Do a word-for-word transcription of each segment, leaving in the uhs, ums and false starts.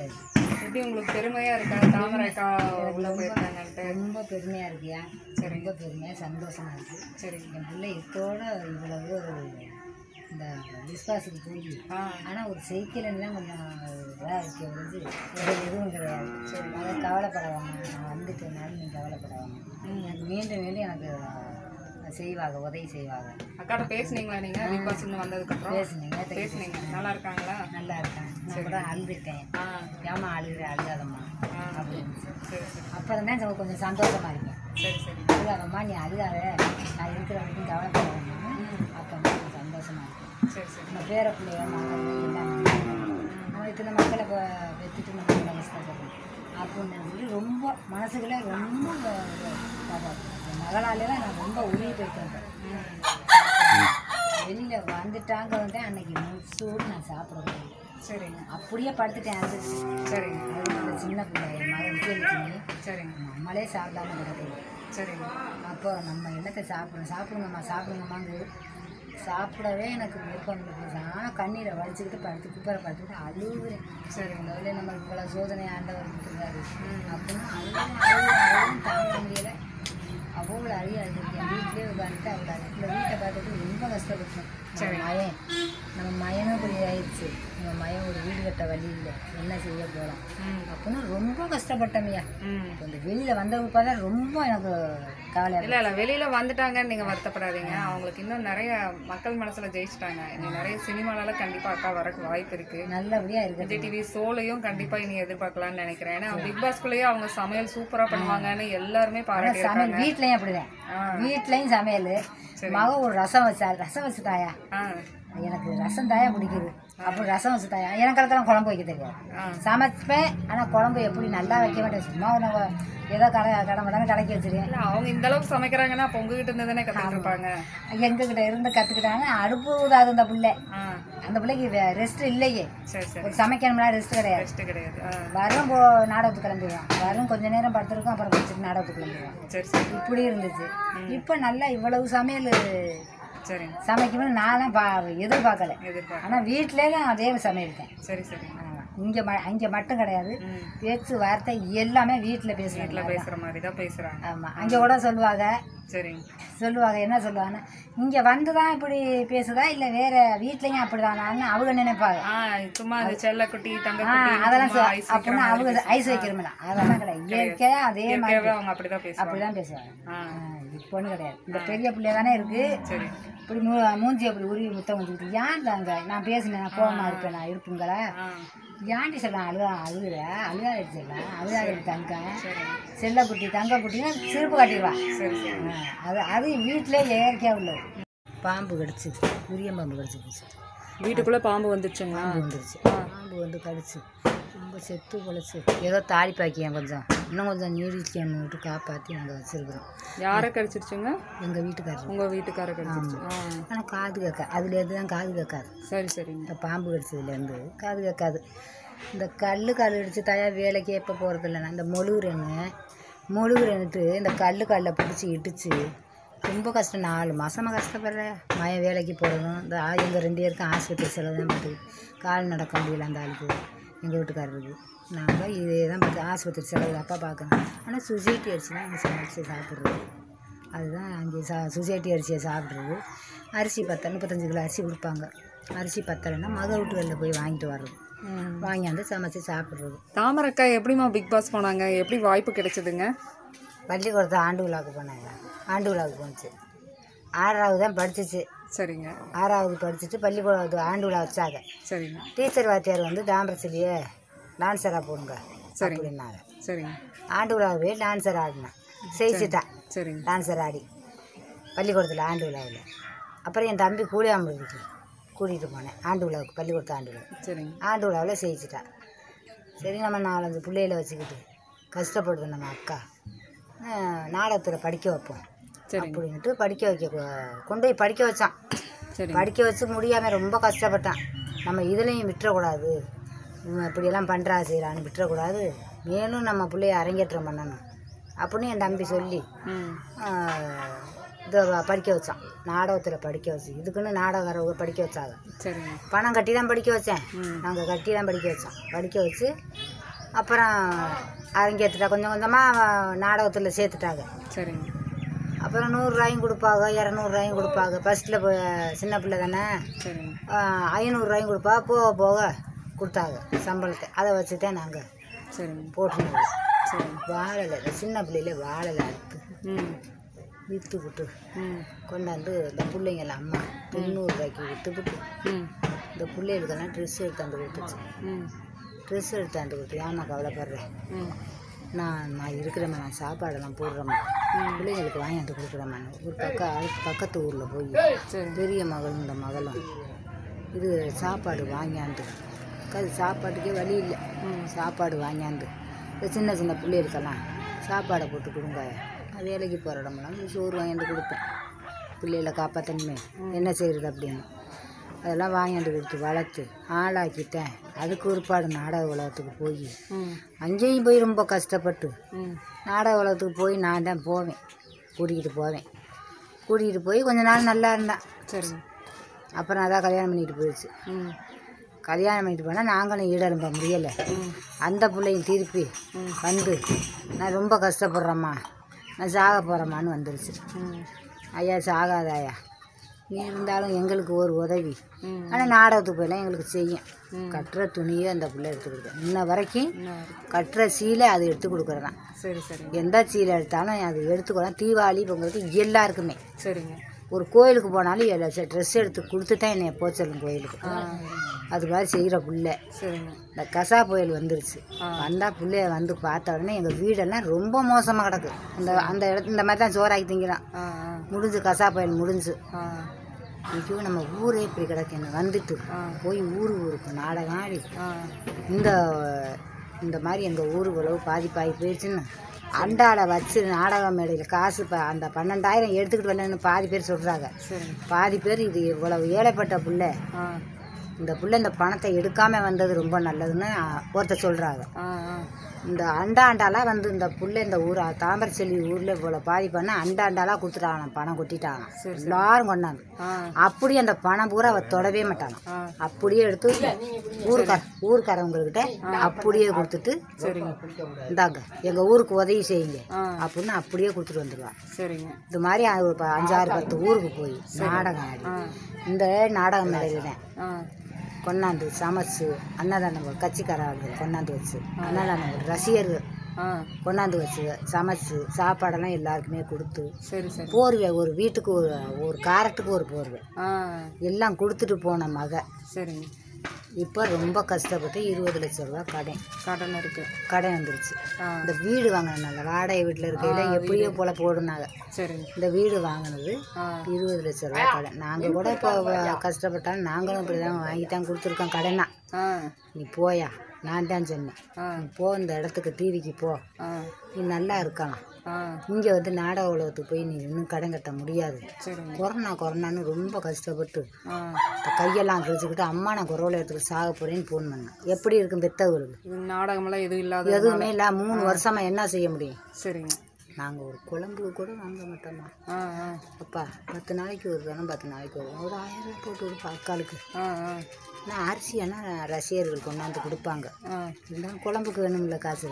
சரி. எப்படி உங்களுக்கு பெருமையாக இருக்கா தாமரை அக்கா உள்ள போயிருக்காங்கன்ட்டு? ரொம்ப பெருமையாக இருக்குயா. சரி, ரொம்ப பெருமையாக சந்தோஷமாக இருக்குது. சரி, என் பிள்ளை இதோட இவ்வளவு ஒரு இந்த விஸ்வாசுக்கு போய் ஆனால் ஒரு சைக்கிள்லாம் கொஞ்சம் இதாக இருக்க வந்து எதுவும் கிடையாது. சரி, அதை கவலைப்படவாங்க, நான் வந்துட்டேனாலும் நீங்கள் கவலைப்படவாங்க. எனக்கு மீண்டும் மீண்டும் எனக்கு செய்வாங்க, உதவி செய்வாங்க. அக்காட்ட பேசுனீங்களா நீங்கள் பிக் பாஸ் இன்னும் வந்ததுக்கப்புறம்? பேசுனீங்க பேசுனீங்க நல்லா இருக்காங்களா? நல்லா இருக்காங்க. நான் கூட அழுதுட்டேன். ஏமா அழுகிற அழுகாதம்மா அப்படின்னு. சரி சரி, அப்புறம் தான் எனக்கு கொஞ்சம் சந்தோஷமாக இருக்கேன். சரி சரி, அழுகாதம்மா நீ அழுகாத, நான் இருக்கிற வரைக்கும் கவலைப்படாதீங்க. அப்போ கொஞ்சம் சந்தோஷமாக இருக்கும். சரி சரி, நம்ம பேர பிள்ளைய மகள் எல்லாமே நம்மளுக்கு இந்த மக்களை இப்போ பெற்றுட்டு நம்ம நல்லா கஷ்டப்படுறோம் அப்படின்னு சொல்லி ரொம்ப மனசுக்குள்ளே ரொம்ப மகளாலே தான் நான் ரொம்ப உருகி போயிட்டேன். வெளியில் வந்துட்டாங்க வந்து அன்னைக்கு முழுசோடு நான் சாப்பிட முடியும். சரிங்க, அப்படியே படுத்துட்டேன். அது சரிங்க, அது சின்ன பிள்ளை என் மகன் விஜயலட்சுமி. சரிங்க, நம்மளே சாப்பிடாம கிடக்குது. சரிங்க, அப்போ நம்ம என்னத்தை சாப்பிடணும், சாப்பிடுங்கம்மா சாப்பிடுங்கம்மாங்க சாப்பிடவே எனக்கு விருப்பம் இல்லை. ஆனால் கண்ணீரை வலிச்சுக்கிட்டு படுத்து குப்பரை படுத்துக்கிட்டு அழுகுறேன். சரி, முதல்ல நம்ம இவ்வளோ சோதனை ஆண்டவர் கொடுத்துருக்காரு அப்படின்னு அழுகு அழுகு அழுகும் தாங்க முடியலை. அவ்வளோ அழுகி அழுதுருக்கேன். வீட்டிலே உட்காந்துட்டு அவ்வளோ அழுகு வீட்டை பார்த்துட்டு ரொம்ப கஷ்டப்பட்டோம். சரி, மயன் நம்ம மயனும் இப்படி ஆயிடுச்சு, நம்ம மயன் ஒரு வீடு கட்ட வழி இல்லை, என்ன செய்ய போகலாம் அப்படின்னு ரொம்ப கஷ்டப்பட்டோமையா. இப்போ இந்த வெளியில் வந்தவங்க தான் ரொம்ப எனக்கு கவலை. இல்லை இல்லை வெளியில் வந்துட்டாங்கன்னு நீங்கள் வருத்தப்படாதீங்க. அவங்களுக்கு இன்னும் நிறைய மக்கள் மனசில் ஜெயிச்சிட்டாங்க. இனி நிறைய சினிமாலலாம் கண்டிப்பாக அக்கா வரக்கு வாய்ப்பு இருக்குது. நல்லபடியாக இருக்குது. விஜய் டிவி ஷோலையும் கண்டிப்பாக இனி எதிர்பார்க்கலாம்னு நினைக்கிறேன். ஏன்னா பிக் பாஸ்குள்ளேயே அவங்க சமையல் சூப்பராக பண்ணுவாங்கன்னு எல்லாருமே பாராட்டியிருக்காங்க. வீட்லேயும் அப்படிதான், வீட்லேயும் சமையல். மக ஒரு ரசம் வச்சா, ரசம் வச்சு தாயா, எனக்கு ரசம் தாயா பிடிக்குது, அப்படி ரசம் வச்சு தாயா. எனக்கு அதெல்லாம் குழம்பு வைக்க தெரியாது, சமைப்பேன். ஆனால் குழம்பு எப்படி நல்லா வைக்க மாட்டேன், சும்மா நம்ம ஏதோ கடை கடை மடங்கு கடைக்கி வச்சிருக்கேன். அவங்க இந்த அளவுக்கு சமைக்கிறாங்கன்னா அப்போ உங்ககிட்ட இருந்து தானே கற்றுருப்பாங்க. எங்ககிட்ட இருந்து கற்றுக்கிட்டாங்க. அடுப்பு ஊதாது அந்த பிள்ளை, அந்த பிள்ளைக்கு ரெஸ்ட் இல்லையே. ஒரு சமைக்கணும்னா ரெஸ்ட் கிடையாது. ரெஸ்ட் கிடையாது. வரும் போ நாடகத்துக்கு கிளம்பிடுவான், வரும் கொஞ்ச நேரம் படுத்துருக்கோம், அப்புறம் வச்சுட்டு நாடகத்துக்கு கிளம்பிடுவான். சரி சரி, இப்படி இருந்துச்சு. இப்போ நல்லா இவ்வளவு சமையல் சரி சமைக்கணும்னு நானும் பா எதிர்பார்க்கல. ஆனால் வீட்டிலே தான் அதே சமையல்தான். சரி சரி, இங்கே ம இங்கே மட்டும் கிடையாது, பேச்சு வார்த்தை எல்லாமே வீட்டில் பேசுகிறேன். வீட்டில் பேசுகிற மாதிரி தான் பேசுகிறாங்க. ஆமாம், அங்கே கூட சொல்லுவாங்க. சரி, சொல்லுவாங்க என்ன சொல்லுவாங்கன்னா, இங்கே வந்து தான் இப்படி பேசுதா இல்லை வேற வீட்லேயும் அப்படி தானான்னு அவங்க நினைப்பாங்க. சும்மா அந்த செல்லக்குட்டி தங்க அதெல்லாம் அப்படின்னா அவங்க ஐஸ் வைக்கிறோம்ல, அதெல்லாம் கிடையாது. இயற்கையாக அதே மாதிரி அவங்க அப்படி தான் பேசுவாங்க. அப்படி தான் பேசுவாங்க. இப்போன்னு கிடையாது, இந்த பெரிய பிள்ளைய தானே இருக்குது. சரி, இப்படி மூ மூஞ்சி அப்படி உருவி முத்தம் வந்துக்கிட்டு ஏன் தாங்க நான் பேசினேன், நான் கோவமாக இருப்பேன், நான் இருப்புங்களா ஏன்டி சொல்லலாம், அழுகா அழுகுற அழுகாடி சொல்லலாம், அழுகாடி தங்க செல்லக்குட்டி தங்க குட்டின்னு சிரிப்பு காட்டிடுவா. அது அது வீட்டிலே இயற்கையாக உள்ளது. பாம்பு கடிச்சு, உரிய பாம்பு கடிச்சு, வீட்டுக்குள்ளே பாம்பு வந்துடுச்சுங்களா? பாம்பு வந்துருச்சு. பாம்பு வந்து கடிச்சு ரொம்ப செத்து பொழைச்சி ஏதோ தாலி பாக்கியம் கொஞ்சம் இன்னும் கொஞ்சம் நீடிக்கணும் விட்டு காப்பாற்றி நாங்கள் வச்சுருக்குறோம். யாரை கடிச்சிருச்சுங்க? எங்கள் வீட்டுக்காரர். உங்கள் வீட்டுக்காரர் கடிச்சிருச்சு. ஆனால் காது கேட்க அதுலேருந்து தான் காது கேட்காது. சரி சரி, இந்த பாம்பு கடிச்சதுலேருந்து காது கேட்காது. இந்த கல் கல் அடித்து தயா வேலைக்கு எப்போ போகிறது இல்லைண்ணா, இந்த மொழுகுறேன்னு மொழுகுறேன்னுட்டு இந்த கல் கல்லை பிடிச்சி இடிச்சு ரொம்ப கஷ்டம். நாலு மாதமாக கஷ்டப்படுறேன். மய வேலைக்கு போடணும். இந்த எங்கள் ரெண்டு பேருக்கும் ஆஸ்பத்திரி செலவு தான் பார்த்து கால் நடக்க முடியல அந்த ஆளுக்கு, எங்கள் வீட்டுக்காரருக்கு. நாங்கள் இதே தான் பார்த்து ஆஸ்பத்திரி செலவு அப்பா பார்க்கணும். ஆனால் சொசைட்டி அரிசி தான் அங்கே சமைச்சு சாப்பிட்றது, அதுதான் அங்கே சா சொசைட்டி அரிசியை சாப்பிட்றது. அரிசி பத்தலை முப்பத்தஞ்சு கிலோ அரிசி கொடுப்பாங்க. அரிசி பத்தலைன்னா மக வீட்டுகளில் போய் வாங்கிட்டு வர்றது, வாங்கியாந்து சமைச்சு சாப்பிட்றது. தாமரைக்கா எப்படிமா பிக் பாஸ் போனாங்க, எப்படி வாய்ப்பு கிடைச்சதுங்க? பள்ளிக்கூடத்தை ஆண்டு விழாவுக்கு போனாங்க. ஆண்டு விழாவுக்கு போணுச்சு. ஆறாவது தான் படிச்சிச்சு. சரிங்க, ஆறாவது படிச்சுட்டு பள்ளிக்கூடத்து ஆண்டு விழா வச்சாங்க. சரிங்க, டீச்சர் வாத்தியார் வந்து தாம்பரச்சிலேயே டான்ஸராக போடுங்க அப்படின்னாங்க. சரிங்க, ஆண்டு விழாவை போய் டான்ஸர் ஆடினேன், செய்ச்சுட்டா. சரிங்க, டான்ஸர் ஆடி பள்ளிக்கூடத்தில் ஆண்டு விழாவில். அப்புறம் என் தம்பி கூலியாம்புக்கு கூட்டிகிட்டு போனேன் ஆண்டு விழாவுக்கு, பள்ளிக்கூடத்து ஆண்டு விழா. சரிங்க, ஆண்டு விழாவில் செய்ச்சுட்டா. சரி, நம்ம நாலஞ்சு பிள்ளைகளை வச்சுக்கிட்டு கஷ்டப்படுது நம்ம அக்கா, நாடகத்தில் படிக்க வைப்போம் அப்படின்ட்டு படிக்க வைக்க கொண்டு போய் படிக்க வச்சான். சரி, படிக்க வச்சு முடியாமல் ரொம்ப கஷ்டப்பட்டான். நம்ம இதுலேயும் விட்டுறக்கூடாது, இப்படியெல்லாம் பண்ணுறா செய்கிறான்னு விட்டுறக்கூடாது, மேலும் நம்ம பிள்ளைய அரங்கேற்றம் பண்ணணும் அப்படின்னு என் தம்பி சொல்லி இதை படிக்க வச்சான். நாடகத்தில் படிக்க வச்சு இதுக்குன்னு நாடகம் படிக்க வச்சாங்க. சரி, பணம் கட்டி தான் படிக்க வச்சேன், நாங்கள் கட்டி தான் படிக்க வச்சோம். படிக்க வச்சு அப்புறம் அரங்கேற்றுட்டா கொஞ்சம் கொஞ்சமாக நாடகத்தில் சேர்த்துட்டாங்க. சரிங்க. அப்புறம் நூறுரூவாயும் கொடுப்பாங்க, இரநூறுவாயும் கொடுப்பாங்க. ஃபஸ்ட்டில் சின்ன பிள்ளை தானே, சரிங்க. ஐநூறுரூவாயும் கொடுப்பா. போக போக கொடுத்தாங்க சம்பளத்தை. அதை வச்சு தான் நாங்கள் சரிங்க போட்டுனது. சரிங்க. வாழலை சின்ன பிள்ளையில வாழலை அறுத்து ம் விற்று விட்டு ம் கொண்டாந்து இந்த பிள்ளைங்கெல்லாம் அம்மா தொண்ணூறுரூவாய்க்கு விற்று விட்டு ம் இந்த பிள்ளைகளுக்கெல்லாம் ட்ரெஸ் எடுத்தாந்து கொடுத்துச்சு. ம் ட்ரெஸ் எடுத்தாந்து கொடுத்து ஏமா கவலைப்படுறேன், ம் நான் நான் இருக்கிறேம்மா, நான் சாப்பாடெல்லாம் போடுறேம்மா, பிள்ளைங்களுக்கு வாங்கிட்டு கொடுக்குறேம்மா. ஒரு பக்கம் அடுத்த பக்கத்து ஊரில் போய் சரி. பெரிய மகளும் இந்த மகளும் இது சாப்பாடு வாங்கியாந்து அது சாப்பாட்டுக்கே வழி இல்லை. சாப்பாடு வாங்கியாந்து இந்த சின்ன சின்ன பிள்ளைகளுக்கெல்லாம் சாப்பாடை போட்டு கொடுங்க. நான் வேலைக்கு போகிற இடமெல்லாம் சோறு வாங்கிட்டு கொடுப்பேன். பிள்ளைகளை காப்பாற்றணுமே, என்ன செய்கிறது அப்படின்னு அதெல்லாம் வாங்கிட்டு கொடுத்து வளர்த்து ஆளாக்கிட்டேன். அதுக்கு ஒருபாடு நாடக உலகத்துக்கு போய் அங்கேயும் போய் ரொம்ப கஷ்டப்பட்டு நாடக உலகத்துக்கு போய் நான் தான் போவேன், கூட்டிகிட்டு போவேன். கூட்டிகிட்டு போய் கொஞ்ச நாள் நல்லா இருந்தேன். சரி. அப்புறம் அதான் கல்யாணம் பண்ணிட்டு போயிடுச்சு. கல்யாணம் பண்ணிட்டு போனால் நாங்களும் ஈடரும்ப முடியலை. அந்த பிள்ளையும் திருப்பி வந்து நான் ரொம்ப கஷ்டப்படுறேம்மா, நான் சாக போகிறேம்மான்னு வந்துருச்சு. ஐயா சாகாதாயா, நீ இருந்தாலும் எங்களுக்கு ஒரு உதவி. ஆனால் நாடகத்துக்கு போயெல்லாம் எங்களுக்கு செய்யும். கட்டுற துணியை அந்த பிள்ளை எடுத்து கொடுக்குறேன். இன்ன வரைக்கும் கட்டுற சீலை அது எடுத்து கொடுக்குறதான். சரி சரி. எந்த சீலை எடுத்தாலும் அது எடுத்துக்கலாம். தீபாவளி பொங்கலுக்கு எல்லாருக்குமே. சரிங்க. ஒரு கோயிலுக்கு போனாலும் எல்லா ட்ரெஸ் எடுத்து கொடுத்து தான் என்னை போக சொல்லும் கோயிலுக்கு. அது மாதிரி செய்கிற பிள்ளை. சரிங்க. இந்த கசா புயல் வந்துருச்சு. வந்தால் பிள்ளைய வந்து பார்த்த உடனே எங்கள் வீடெல்லாம் ரொம்ப மோசமாக கிடக்கு. அந்த அந்த இடத்து இந்த மாதிரி தான் சோறாக்கி திங்கிறான். முடிஞ்சு கசா புயல் முடிஞ்சு ஐயோ நம்ம ஊரே இப்படி கிடக்கு. வந்துட்டு போய் ஊரு ஊருக்கு நாடகம் ஆடி இந்த இந்த மாதிரி எங்கள் ஊருக்குள்ளவு பாதிப்பாகி போயிடுச்சுன்னு அண்டாவில் வச்சு நாடக மேடையில் காசு ப அந்த பன்னெண்டாயிரம் எடுத்துக்கிட்டு வரலன்னு பாதி பேர் சொல்கிறாங்க. பாதி பேர் இது இவ்வளவு ஏழைப்பட்ட பிள்ளை, இந்த பிள்ளை இந்த பணத்தை எடுக்காமல் வந்தது ரொம்ப நல்லதுன்னு ஒருத்தர் சொல்கிறாங்க. இந்த அண்டா அண்டாலாம் வந்து இந்த பிள்ளை இந்த ஊர் தாமரச்செல்வி ஊரில் இவ்வளோ பாதிப்பானா அண்டா அண்டாலாம் கொடுத்துட்டாங்க, பணம் கொட்டிட்டாங்க எல்லாரும் கொண்டாந்து. அப்படி அந்த பணம் பூரா அவ தொடவே மாட்டாங்க. அப்படியே எடுத்து ஊருக்கார ஊருக்காரவங்கக்கிட்ட அப்படியே கொடுத்துட்டு இந்தாங்க எங்கள் ஊருக்கு உதவி செய்யுங்க அப்படின்னு அப்படியே கொடுத்துட்டு வந்துடுவாங்க. சரிங்க. இது மாதிரி ஒரு அஞ்சாறு பத்து ஊருக்கு போய் நாடகம் ஆடி இந்த நாடகம் மேடையில் தான் கொண்டாந்து சமைச்சு அன்னதானம் கட்சிக்காரர்கள் கொண்டாந்து வச்சு அன்னதானம் ரசிகர்கள் கொண்டாந்து வச்சு சமைச்சு சாப்பாடெல்லாம் எல்லாருக்குமே கொடுத்து போர்வை ஒரு வீட்டுக்கு ஒரு ஒரு காரட்டுக்கு ஒரு போர்வை எல்லாம் கொடுத்துட்டு போன மக. சரிங்க. இப்போ ரொம்ப கஷ்டப்பட்டு இருபது லட்சம் ரூபா கடன் கடன் இருக்கு கடன் வந்துருச்சு. இந்த வீடு வாங்கினால வாடகை வீட்டில் இருக்கையில எப்படியோ போல போடுனாங்க. சரி. இந்த வீடு வாங்கினது இருபது லட்சம் ரூபா கடன். நாங்கள் கூட இப்போ கஷ்டப்பட்டாலும் நாங்களும் இப்படி தான் வாங்கி தான் கொடுத்துருக்கோம் கடனா. நீ போயா, நான் தான் சொன்னேன் நீ போ, இந்த இடத்துக்கு டிவிக்கு போ, நீ நல்லா இருக்கலாம். இங்கே வந்து நாடக உலகத்துக்கு போய் நீ இன்னும் கடன் கட்ட முடியாது. கொரோனா கொரோனான்னு ரொம்ப கஷ்டப்பட்டு கையெல்லாம் கிழிச்சுக்கிட்டு அம்மா நான் கொரோனா எடுத்துக்கிட்டு சாக போறேன்னு ஃபோன் பண்ணேன். எப்படி இருக்கும் பெத்தவங்களுக்கு? நாடகமெல்லாம் எதுவும் இல்லாத எதுவுமே இல்லை. மூணு வருஷமா என்ன செய்ய முடியும்? சரிங்க. நாங்கள் ஒரு குழம்புக்கு கூட வாங்க மாட்டோம்மா. அப்பா பத்து நாளைக்கு ஒரு தானே பத்து நாளைக்கு வரும் ஒரு ஆயிரம் ரூபாய் போட்டு கொடுப்பா அக்காளுக்கு. நான் அரிசி ஆனால் ரசிகர்கள் கொண்டாந்து கொடுப்பாங்க. இருந்தாலும் குழம்புக்கு வேணும்ல காசு.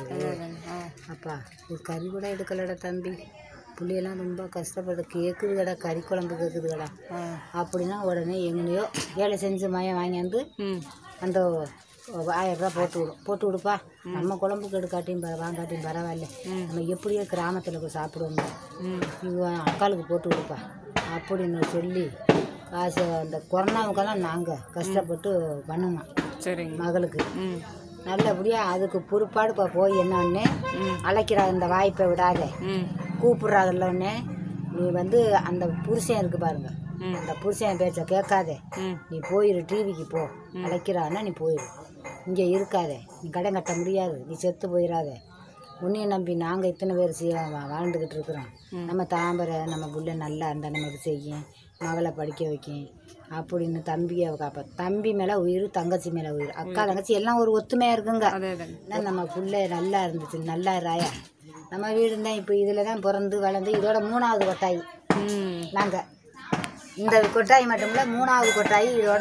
அப்பா ஒரு கறி கூட எடுக்கலடா தம்பி, புள்ளையெல்லாம் ரொம்ப கஷ்டப்பட்டு கேட்குது கடை, கறி குழம்பு கேட்குது கடா அப்படின்னா உடனே எங்கேயோ வேலை செஞ்சு மயம் வாங்கியாந்து அந்த ஆயிரம் ரூபா போட்டு விடும். போட்டு விடுப்பா, நம்ம குழம்புக்கு எடுக்காட்டியும் பர வாங்காட்டியும் பரவாயில்ல, நம்ம எப்படியோ கிராமத்தில் போய் சாப்பிடுவோம், இவங்க அக்காளுக்கு போட்டு விடுப்பா அப்படின்னு சொல்லி காசு அந்த கொரோனாவுக்கெல்லாம் நாங்கள் கஷ்டப்பட்டு பண்ணணும். சரிங்க. மகளுக்கு நல்லபடியாக அதுக்கு பொறுப்பாடு இப்போ போய் என்னன்னே அழைக்கிறா, இந்த வாய்ப்பை விடாத கூப்பிட்றாங்கல்லன்னே நீ வந்து அந்த புருஷன் இருக்கு பாருங்க, அந்த புருஷன் பேச்ச கேட்காதே, நீ போயிரு டிவிக்கு போ, அழைக்கிறான்னா நீ போயிரு, இங்கே இருக்காத, நீ கடன் கட்ட முடியாது, நீ செத்து போயிடாத, உன்னையும் நம்பி நாங்கள் இத்தனை பேர் செய்ய வாழ்ந்துக்கிட்டு இருக்கிறோம், நம்ம தாம்பரை நம்ம புள்ள நல்லா இருந்தால் நமக்கு செய்யும், மகளை படிக்க வைக்கும் அப்படின்னு தம்பியை காப்பா. தம்பி மேலே உயிர், தங்கச்சி மேலே உயிர், அக்கா தங்கச்சி எல்லாம் ஒரு ஒத்துமையாக இருக்குங்க. நம்ம புள்ள நல்லா இருந்துச்சு, நல்லா ராயா, நம்ம வீடு தான் இப்போ இதில் தான் பிறந்து வளர்ந்து இதோட மூணாவது கொட்டாயி நாங்கள். இந்த கொட்டாயி மட்டும் இல்லை, மூணாவது கொட்டாயி இதோட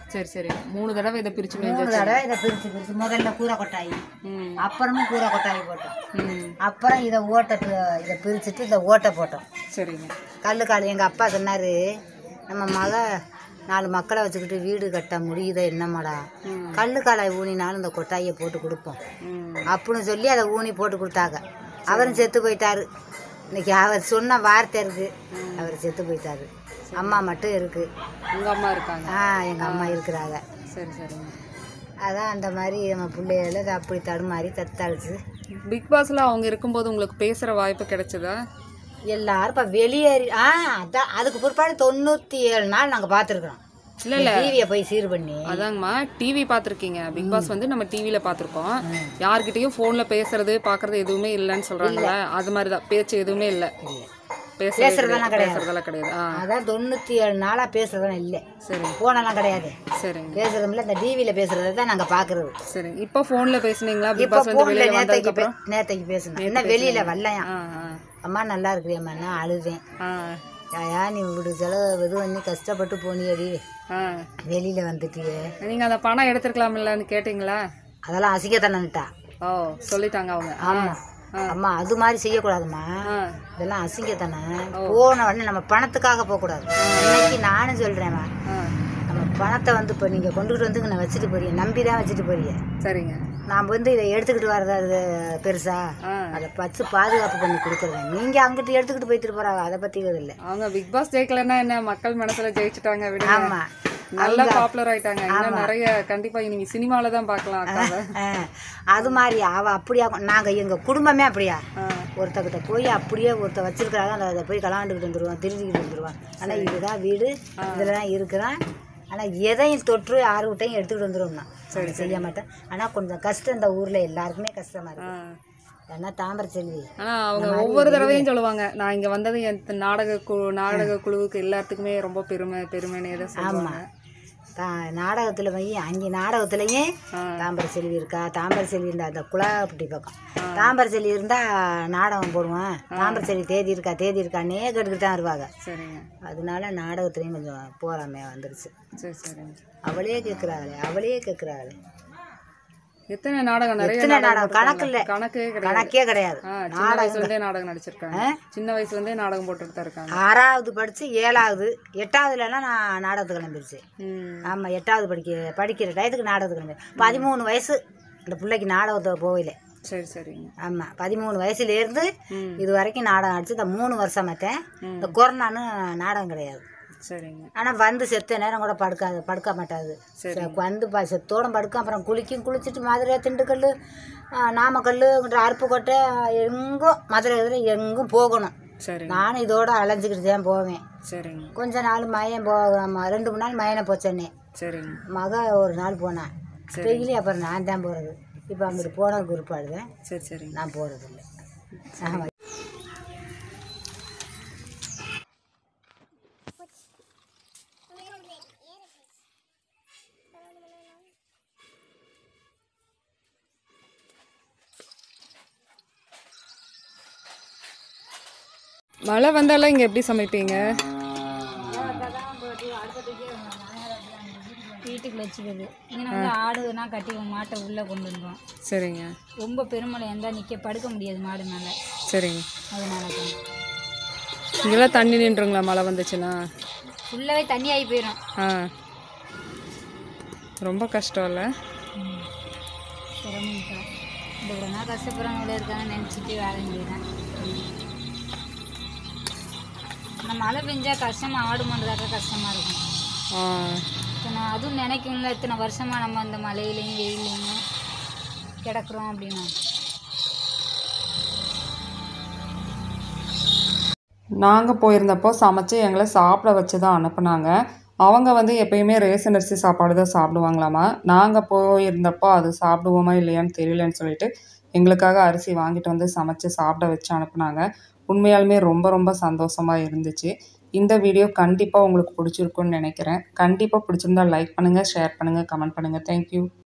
சரி சரி மூணு தடவை இதை பிரிச்சு மூணு தடவை இதை பிரித்து பிரித்து முதல்ல கூரை கொட்டாயி, அப்புறமும் கூரை கொட்டாயி போட்டோம். அப்புறம் இதை ஓட்டை இதை பிரிச்சுட்டு இதை ஓட்டை போட்டோம். சரிங்க. கல்லுக்கால் எங்கள் அப்பா சொன்னார், நம்ம மக நாலு மக்களை வச்சுக்கிட்டு வீடு கட்ட முடியுதோ என்னமாடா, கல்லுக்காலை ஊனினாலும் இந்த கொட்டாயை போட்டு கொடுப்போம் அப்படின்னு சொல்லி அதை ஊனி போட்டு கொடுத்தாங்க. அவரும் செத்து போயிட்டாரு. இன்னைக்கு அவர் சொன்ன வார்த்தை இருக்குது, அவர் செத்து போயிட்டாரு. அம்மா மட்டும் இருக்கு. உங்கள் அம்மா இருக்காங்க? ஆ, எங்கள் அம்மா இருக்கிறாங்க. சரி சரிங்க. அதான் அந்த மாதிரி நம்ம பிள்ளைகள அப்படி தடுமாறி தத்தாளிச்சு. பிக் பாஸ்ல அவங்க இருக்கும்போது உங்களுக்கு பேசுகிற வாய்ப்பு கிடைச்சதா? எல்லாரும் இப்போ வெளியேறி ஆ அதான் அதுக்கு பிற்பாடு தொண்ணூற்றி ஏழு நாள் நாங்கள் பார்த்துருக்குறோம். இல்லை இல்லை டிவியை போய் சீர் பண்ணி. அதாங்கம்மா, டிவி பார்த்துருக்கீங்க. பிக் பாஸ் வந்து நம்ம டிவியில் பார்த்துருக்கோம். யார்கிட்டையும் ஃபோனில் பேசுறது பார்க்குறது எதுவுமே இல்லைன்னு சொல்கிறாங்களே, அது மாதிரி தான் பேச்சு எதுவுமே இல்லை. பேசுறதெல்லாம் கிடையாது. பேசுறதெல்லாம் கிடையாது. அதான் தொண்ணூற்றி ஏழு நாளாக பேசுறதெல்லாம் இல்லை. சரி. ஃபோனெல்லாம் கிடையாது. சரிங்க. பேசுறதும் இல்லை, இந்த டிவியில் பேசுறது தான் நாங்கள் பார்க்குறது. சரி. இப்போ ஃபோனில் பேசுனீங்களா? பிக் இப்போ பாஸ் வந்து வெளியே நேற்றைக்கு வந்ததுக்கப்புறம் நேற்றைக்கு பேசணும். என்ன வெளியில் வரலையா? அம்மா நல்லா இருக்கிறியம்மா, நான் அழுதேன். யாயா நீ இப்படி செலவு இது பண்ணி கஷ்டப்பட்டு போனியடி, வெளியில் வந்துட்டியே, நீங்கள் அந்த பணம் எடுத்துருக்கலாமில்லன்னு கேட்டிங்களா? அதெல்லாம் அசிங்கத்தானேட்டா. ஓ, சொல்லிட்டாங்க அவங்க. ஆமாம். அம்மா அது மாதிரி செய்யக்கூடாதும்மா, இதெல்லாம் அசிங்கத்தானே. போன உடனே நம்ம பணத்துக்காக போகக்கூடாது. இன்னைக்கு நானும் சொல்கிறேம்மா, நம்ம பணத்தை வந்து இப்போ நீங்கள் கொண்டுகிட்டு வந்து நான் வச்சுட்டு போறீங்க, நம்பி தான் வச்சுட்டு போறீங்க. சரிங்க. நான் வந்து இதை எடுத்துக்கிட்டு வர்றது பெருசா, அதை பச்சு பாதுகாப்பு பண்ணி கொடுக்குறேன். நீங்கள் அங்கிட்டு எடுத்துக்கிட்டு போயிட்டு போகிறாங்க, அதை பற்றி இல்லை. அவங்க பிக் பாஸ் ஜெயிக்கலன்னா என்ன, மக்கள் மனசில் ஜெயிச்சுட்டாங்க. விட ஆமாம், நல்லா பாப்புலர் ஆயிட்டாங்க. இன்னும் நிறைய கண்டிப்பா நீங்க சினிமால தான் பார்க்கலாம். அது மாதிரி அவ அப்படியா, நாங்க எங்க குடும்பமே அப்படியா, ஒருத்தக்கிட்ட போய் அப்படியே ஒருத்த வச்சிருக்கிறாங்க, அதை போய் கலாண்டுக்கிட்டு வந்துருவோம், திருடிக்கிட்டு வந்துருவான். ஆனா இதுதான் வீடு, இதுல தான் இருக்கிறான். ஆனா எதையும் தொற்று யாருக்கிட்டையும் எடுத்துக்கிட்டு வந்துருவோம்னா சரி செய்ய மாட்டேன். ஆனா கொஞ்சம் கஷ்டம் இந்த ஊர்ல எல்லாருக்குமே கஷ்டமா இருக்கு. ஏன்னா தாமரை செல்வி ஆனா அவங்க ஒவ்வொரு தடவையும் சொல்லுவாங்க, நான் இங்க வந்தது என் நாடக குழு நாடக குழுவுக்கு எல்லாத்துக்குமே ரொம்ப பெருமை பெருமைன்னு எதை சொல்லுவாங்க. நாடகத்துல போய் அங்கே நாடகத்துலயும் தாம்பரை செல்வி இருக்கா, தாம்பரை செல்வி இருந்தா அந்த குழாப்பட்டி பக்கம் தாம்பரை செல்வி இருந்தா நாடகம் போடுவேன், தாம்பரை செல்வி தேதி இருக்கா தேதி இருக்கான்னே கேட்டுக்கிட்டு தான் வருவாங்க. சரிங்க. அதனால நாடகத்துலயும் கொஞ்சம் போறாமே வந்துருச்சு. சரி சரிங்க. அவளே கேட்குறாளே அவளே கேட்குறாளே எத்தனை நாடகம்? நிறைய நாடகம் கணக்கு இல்லை, கணக்கே கணக்கே கிடையாது. சின்ன வயசுல இருந்தே நாடகம் நடிச்சிருக்காங்க. சின்ன வயசுல இருந்தே நாடகம் போட்டுட்டு தான் இருக்காங்க. ஆறாவது படிச்சு ஏழாவது எட்டாவதுலாம் நான் நாடகத்துக்கு கிளம்பிருச்சு. ஆமா, எட்டாவது படிக்க படிக்கிற டயத்துக்கு நாடகத்துக்கு கிளம்பி பதிமூணு வயசு இந்த பிள்ளைக்கு நாடகத்தை போகல. சரி சரிங்க. ஆமா, பதிமூணு வயசுல இருந்து இது வரைக்கும் நாடகம் அடிச்சு இந்த மூணு வருஷம் மாத்தேன். இந்த கொரோனான்னு நாடகம் கிடையாது. சரிங்க. ஆனால் வந்து செத்த நேரம் கூட படுக்காது, படுக்க மாட்டாது. வந்து ப செத்தோட படுக்க, அப்புறம் குளிக்கும், குளிச்சுட்டு மதுரை திண்டுக்கல் நாமக்கல் அருப்புக்கோட்டை எங்கும் மதுரை இதில் எங்கும் போகணும். சரி. நானும் இதோட அலைஞ்சிக்கிட்டு தான் போவேன். சரிங்க. கொஞ்ச நாள் மயன் போ ரெண்டு மூணு நாள் மயனை போச்சேன்னே. சரிங்க. மக ஒரு நாள் போனேன் டெய்லி, அப்புறம் நான் தான் போகிறது. இப்போ அங்கிட்டு போனதுக்கு குறிப்பாடுவேன். சரி சரி. நான் போகிறது இல்லை. ஆமாம். மழை வந்தாலும் இங்கே எப்படி சமைப்பீங்க? வீட்டுக்கு வச்சுக்கிறது. இங்கே வந்து ஆடுனா கட்டி மாட்டை உள்ளே கொண்டு வந்துடும். சரிங்க. ரொம்ப பெருமழை இருந்தால் நிற்க படுக்க முடியாது மாடுனால. சரிங்க. அதனால தான் இங்கெல்லாம் தண்ணி நின்றுங்களா மழை வந்துச்சுன்னா? ஃபுல்லாகவே தண்ணி ஆகி போயிடும். ஆ, ரொம்ப கஷ்டம் இல்லை? சிரமம்க்கா. இந்த இவ்வளோ நாள் கஷ்டப்படுறவங்கள இருக்காங்கன்னு நினச்சிட்டு வேலை முடியுதான். ஆனால் மழை பெஞ்சால் கஷ்டமாக ஆடு பண்ணுறதாக்கா கஷ்டமாக இருக்கும். இப்போ நான் அதுவும் நினைக்கணும்ல, இத்தனை வருஷமாக நம்ம அந்த மழையிலையும் வெயிலையும் கிடக்குறோம் அப்படின்னா. நாங்கள் போயிருந்தப்போ சமைச்சு எங்களை சாப்பிட வச்சு தான் அனுப்புனாங்க. அவங்க வந்து எப்பயுமே ரேஷன் அரிசி சாப்பாடு தான் சாப்பிடுவாங்களாமா. நாங்கள் போயிருந்தப்போ அது சாப்பிடுவோமா இல்லையான்னு தெரியலன்னு சொல்லிட்டு எங்களுக்காக அரிசி வாங்கிட்டு வந்து சமைச்சு சாப்பிட வச்சு அனுப்புனாங்க. உண்மையாலுமே ரொம்ப ரொம்ப சந்தோஷமாக இருந்துச்சு. இந்த வீடியோ கண்டிப்பாக உங்களுக்கு பிடிச்சிருக்குன்னு நினைக்கிறேன். கண்டிப்பாக பிடிச்சிருந்தா லைக் பண்ணுங்கள், ஷேர் பண்ணுங்கள், கமெண்ட் பண்ணுங்கள். தேங்க்யூ.